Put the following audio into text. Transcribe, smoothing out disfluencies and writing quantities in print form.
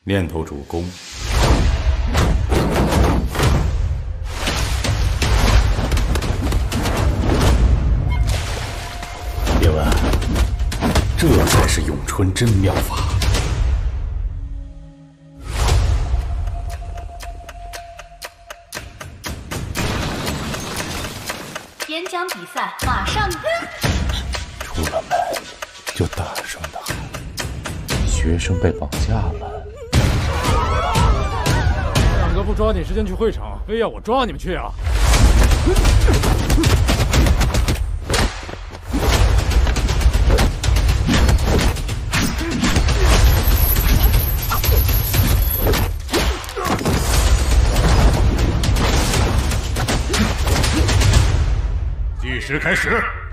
念头主攻。叶问，这才是咏春真妙法。 演讲比赛马上。 出了门就大声的喊，学生被绑架了。 两个不抓紧时间去会场，非要我抓你们去啊！计时开始。